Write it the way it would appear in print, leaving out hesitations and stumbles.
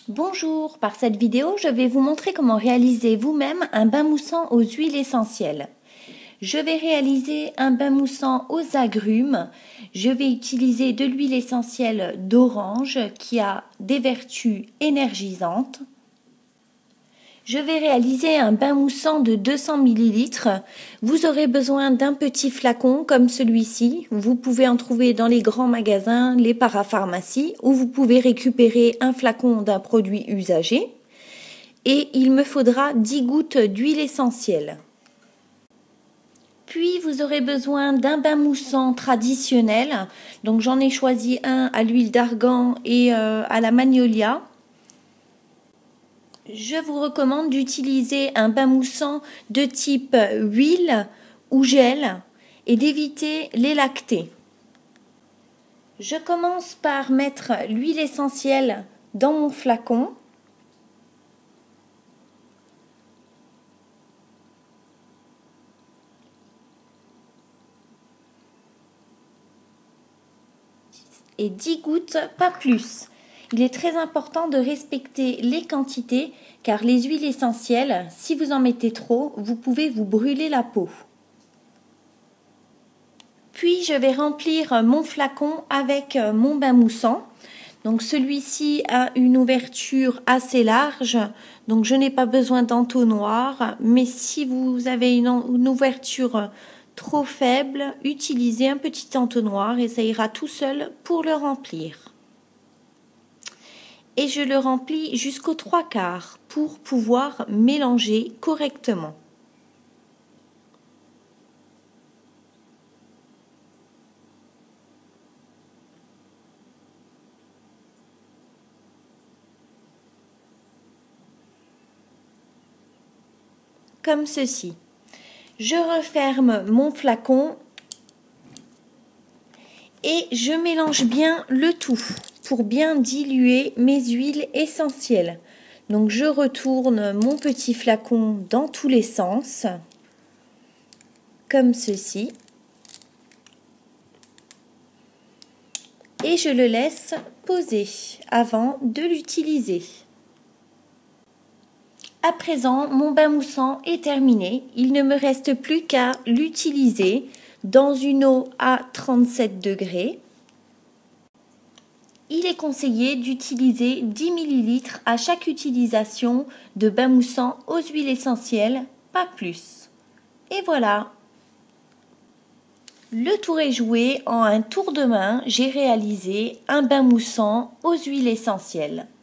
Bonjour, par cette vidéo, je vais vous montrer comment réaliser vous-même un bain moussant aux huiles essentielles. Je vais réaliser un bain moussant aux agrumes. Je vais utiliser de l'huile essentielle d'orange qui a des vertus énergisantes. Je vais réaliser un bain moussant de 200 ml. Vous aurez besoin d'un petit flacon comme celui-ci. Vous pouvez en trouver dans les grands magasins, les parapharmacies, ou vous pouvez récupérer un flacon d'un produit usagé. Et il me faudra 10 gouttes d'huile essentielle. Puis vous aurez besoin d'un bain moussant traditionnel. Donc j'en ai choisi un à l'huile d'argan et à la magnolia. Je vous recommande d'utiliser un bain moussant de type huile ou gel et d'éviter les lactés. Je commence par mettre l'huile essentielle dans mon flacon. Et 10 gouttes, pas plus. Il est très important de respecter les quantités car les huiles essentielles, si vous en mettez trop, vous pouvez vous brûler la peau. Puis je vais remplir mon flacon avec mon bain moussant. Donc celui-ci a une ouverture assez large, donc je n'ai pas besoin d'entonnoir, mais si vous avez une ouverture trop faible, utilisez un petit entonnoir et ça ira tout seul pour le remplir. Et je le remplis jusqu'aux 3/4 pour pouvoir mélanger correctement. Comme ceci. Je referme mon flacon et je mélange bien le tout pour bien diluer mes huiles essentielles. Donc je retourne mon petit flacon dans tous les sens, comme ceci. Et je le laisse poser avant de l'utiliser. À présent, mon bain moussant est terminé. Il ne me reste plus qu'à l'utiliser dans une eau à 37 degrés. Il est conseillé d'utiliser 10 ml à chaque utilisation de bain moussant aux huiles essentielles, pas plus. Et voilà. Le tour est joué. En un tour de main, j'ai réalisé un bain moussant aux huiles essentielles.